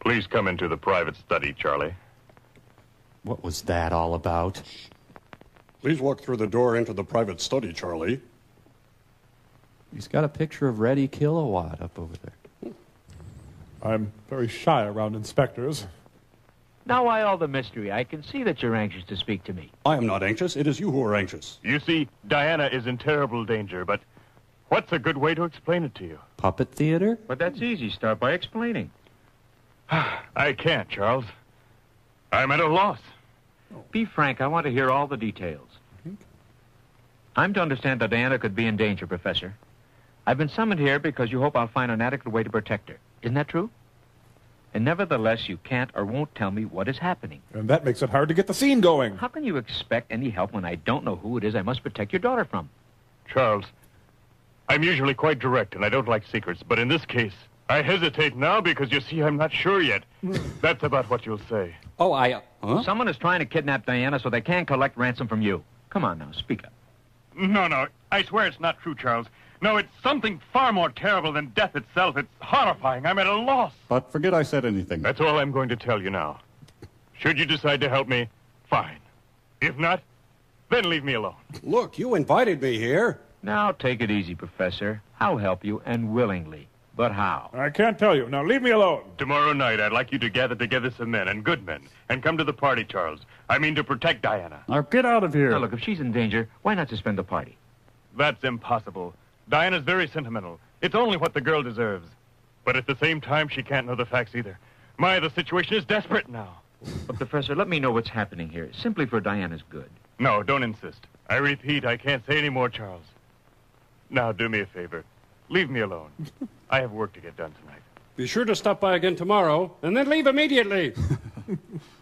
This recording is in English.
Please come into the private study, Charlie. What was that all about? Please walk through the door into the private study, Charlie. He's got a picture of Reddy Kilowatt up over there. I'm very shy around inspectors. Now why all the mystery? I can see that you're anxious to speak to me. I am not anxious. It is you who are anxious. You see, Diana is in terrible danger, but what's a good way to explain it to you? Puppet theater? But that's easy. Start by explaining. I can't, Charles. I'm at a loss. Be frank. I want to hear all the details. I'm to understand that Diana could be in danger, Professor. I've been summoned here because you hope I'll find an adequate way to protect her. Isn't that true? And nevertheless, you can't or won't tell me what is happening. And that makes it hard to get the scene going. How can you expect any help when I don't know who it is I must protect your daughter from? Charles, I'm usually quite direct, and I don't like secrets, but in this case, I hesitate now because, you see, I'm not sure yet. That's about what you'll say. Oh, Huh? Someone is trying to kidnap Diana so they can collect ransom from you. Come on now, speak up. No, I swear it's not true, Charles. No, it's something far more terrible than death itself. It's horrifying. I'm at a loss. But forget I said anything. That's all I'm going to tell you now. Should you decide to help me, fine. If not, then leave me alone. Look, you invited me here. Now take it easy, Professor. I'll help you, and willingly. But how? I can't tell you. Now leave me alone. Tomorrow night, I'd like you to gather together some men, and good men, and come to the party, Charles. I mean to protect Diana. Now get out of here. Now look, if she's in danger, why not suspend the party? That's impossible. Diana's very sentimental. It's only what the girl deserves. But at the same time, she can't know the facts either. The situation is desperate now. But, Professor, let me know what's happening here, simply for Diana's good. No, don't insist. I repeat, I can't say any more, Charles. Now, do me a favor. Leave me alone. I have work to get done tonight. Be sure to stop by again tomorrow, and then leave immediately.